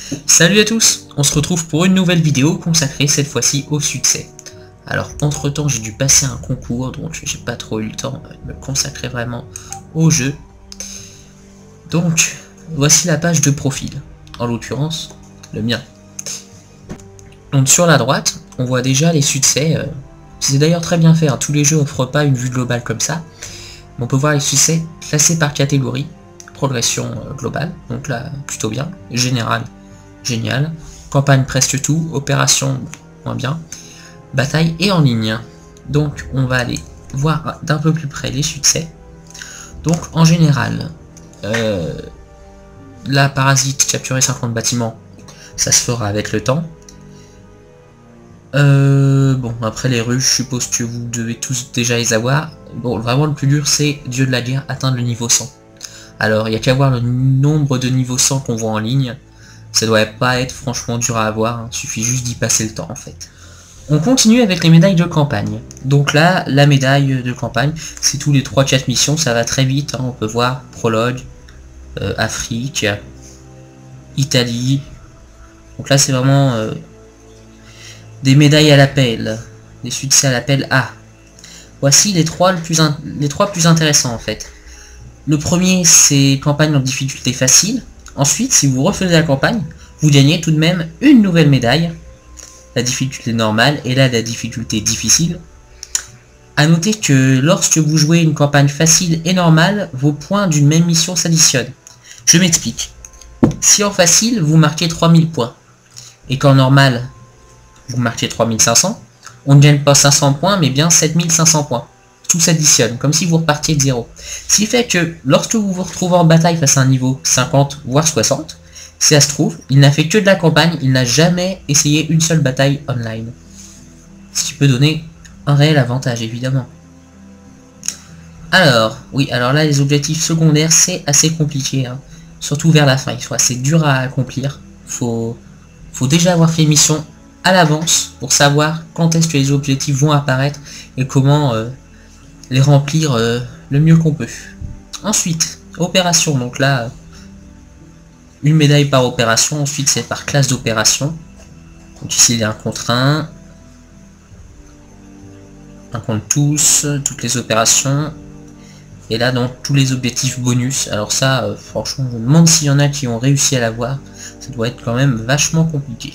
Salut à tous, on se retrouve pour une nouvelle vidéo consacrée cette fois-ci au succès. Alors entre temps j'ai dû passer un concours donc j'ai pas trop eu le temps de me consacrer vraiment au jeu. Donc voici la page de profil, en l'occurrence le mien. Donc sur la droite on voit déjà les succès, c'est d'ailleurs très bien fait, hein. Tous les jeux offrent pas une vue globale comme ça. Mais on peut voir les succès classés par catégorie, progression globale, donc là plutôt bien, général. Génial. Campagne presque tout, opération moins bien, bataille et en ligne. Donc on va aller voir d'un peu plus près les succès. Donc en général, la parasite capturer 50 bâtiments, ça se fera avec le temps. Bon après les rues, je suppose que vous devez tous déjà les avoir. Bon vraiment le plus dur c'est Dieu de la guerre, atteindre le niveau 100. Alors il n'y a qu'à voir le nombre de niveaux 100 qu'on voit en ligne. Ça doit pas être franchement dur à avoir, hein. Suffit juste d'y passer le temps en fait. On continue avec les médailles de campagne. Donc là, la médaille de campagne, c'est tous les 3-4 missions, ça va très vite, hein. On peut voir prologue, Afrique, Italie. Donc là c'est vraiment des médailles à l'appel, des succès à l'appel A. Voici les trois plus intéressants en fait. Le premier c'est campagne en difficulté facile. Ensuite, si vous refaisez la campagne, vous gagnez tout de même une nouvelle médaille, la difficulté normale et là la difficulté difficile. A noter que lorsque vous jouez une campagne facile et normale, vos points d'une même mission s'additionnent. Je m'explique. Si en facile, vous marquez 3000 points, et qu'en normal, vous marquez 3500, on ne gagne pas 500 points, mais bien 7500 points. Tout s'additionne, comme si vous repartiez de 0. Ce qui fait que lorsque vous vous retrouvez en bataille face à un niveau 50 voire 60, si ça se trouve, il n'a fait que de la campagne, il n'a jamais essayé une seule bataille online. Ce qui peut donner un réel avantage évidemment. Alors, oui, alors là les objectifs secondaires c'est assez compliqué, hein. Surtout vers la fin, ils sont assez durs à accomplir. Faut déjà avoir fait une mission à l'avance pour savoir quand est-ce que les objectifs vont apparaître et comment les remplir le mieux qu'on peut. Ensuite, opération, donc là, une médaille par opération, ensuite c'est par classe d'opération. Donc ici il y a un contre un contre tous, toutes les opérations. Et là donc tous les objectifs bonus. Alors ça, franchement, je me demande s'il y en a qui ont réussi à l'avoir. Ça doit être quand même vachement compliqué.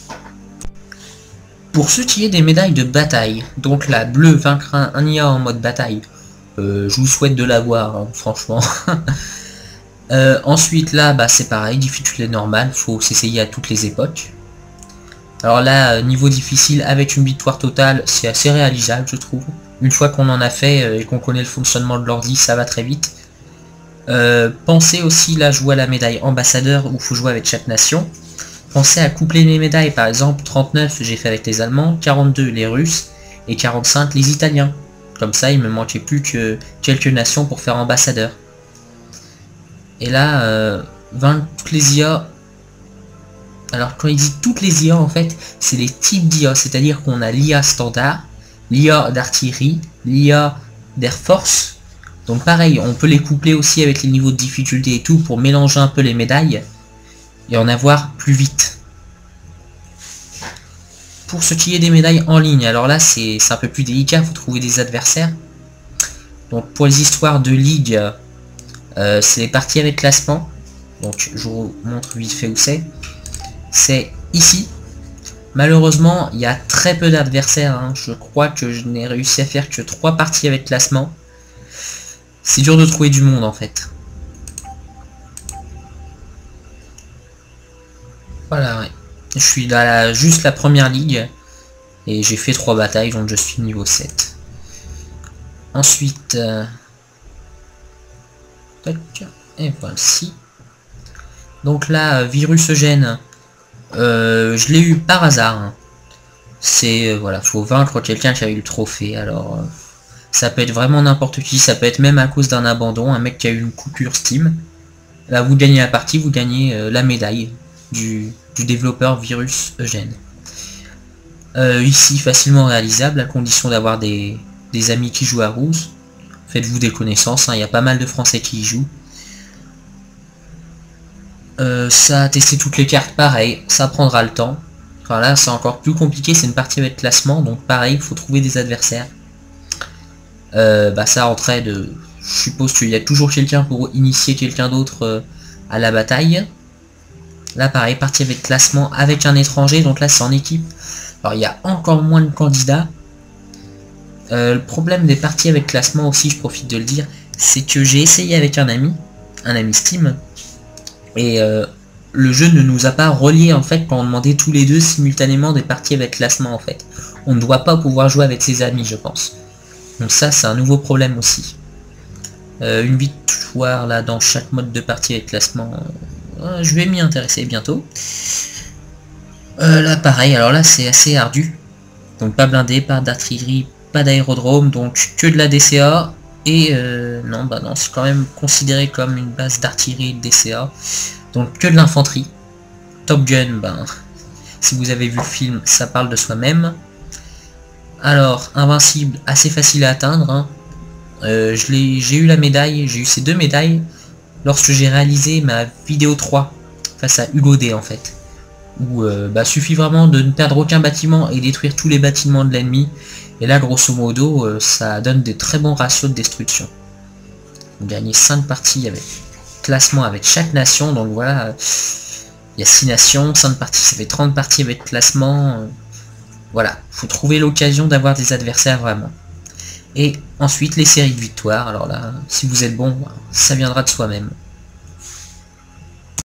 Pour ce qui est des médailles de bataille, donc la bleue vaincre un IA en mode bataille, je vous souhaite de l'avoir, hein, franchement. Ensuite là, bah, c'est pareil, difficulté normale, faut s'essayer à toutes les époques. Alors là, niveau difficile avec une victoire totale, c'est assez réalisable je trouve. Une fois qu'on en a fait et qu'on connaît le fonctionnement de l'ordi, ça va très vite. Pensez aussi là jouer à la médaille ambassadeur où il faut jouer avec chaque nation. Pensez à coupler les médailles, par exemple 39 j'ai fait avec les Allemands, 42 les Russes et 45 les Italiens. Comme ça il me manquait plus que quelques nations pour faire ambassadeur. Et là, 20 toutes les IA. Alors quand il dit toutes les IA en fait, c'est les types d'IA, c'est-à-dire qu'on a l'IA standard, l'IA d'artillerie, l'IA d'Air Force. Donc pareil, on peut les coupler aussi avec les niveaux de difficulté et tout pour mélanger un peu les médailles et en avoir plus vite. Pour ce qui est des médailles en ligne, alors là c'est un peu plus délicat, il faut trouver des adversaires. Donc pour les histoires de ligue, c'est les parties avec classement. Donc je vous montre vite fait où c'est. C'est ici. Malheureusement il y a très peu d'adversaires, hein. Je crois que je n'ai réussi à faire que 3 parties avec classement. C'est dur de trouver du monde en fait. Voilà, ouais. Je suis dans juste la première ligue et j'ai fait 3 batailles donc je suis niveau 7. Ensuite, et voici. Donc là, virus Eugène, je l'ai eu par hasard, hein. C'est, voilà, faut vaincre quelqu'un qui a eu le trophée, alors ça peut être vraiment n'importe qui, ça peut être même à cause d'un abandon, un mec qui a eu une coupure Steam. Là vous gagnez la partie, vous gagnez la médaille du développeur virus Eugène. Ici facilement réalisable à condition d'avoir des amis qui jouent à Ruse. Faites-vous des connaissances, hein, il y a pas mal de Français qui y jouent. Ça a testé toutes les cartes, pareil, ça prendra le temps. Enfin là c'est encore plus compliqué, c'est une partie avec classement, donc pareil, il faut trouver des adversaires. Ça entraide, je suppose qu'il y a toujours quelqu'un pour initier quelqu'un d'autre à la bataille. Là pareil, partie avec classement avec un étranger, donc là c'est en équipe. Alors il y a encore moins de candidats. Le problème des parties avec classement aussi, je profite de le dire, c'est que j'ai essayé avec un ami Steam, et le jeu ne nous a pas reliés en fait quand on demandait tous les deux simultanément des parties avec classement en fait. On ne doit pas pouvoir jouer avec ses amis, je pense. Donc ça c'est un nouveau problème aussi. Une victoire là dans chaque mode de partie avec classement, je vais m'y intéresser bientôt. Là pareil, alors là c'est assez ardu. Donc pas blindé, pas d'artillerie, pas d'aérodrome, donc que de la DCA. Et non, c'est quand même considéré comme une base d'artillerie de DCA. Donc que de l'infanterie. Top Gun, si vous avez vu le film, ça parle de soi-même. Alors, invincible, assez facile à atteindre. Hein. J'ai eu la médaille, j'ai eu ces 2 médailles lorsque j'ai réalisé ma vidéo 3 face à Hugo D en fait. Où suffit vraiment de ne perdre aucun bâtiment et détruire tous les bâtiments de l'ennemi. Et là, grosso modo, ça donne des très bons ratios de destruction. On gagne 5 parties avec classement avec chaque nation, donc voilà, il y a 6 nations, 5 parties, ça fait 30 parties avec classement. Voilà, faut trouver l'occasion d'avoir des adversaires vraiment. Et ensuite, les séries de victoires, alors là, si vous êtes bon, ça viendra de soi-même.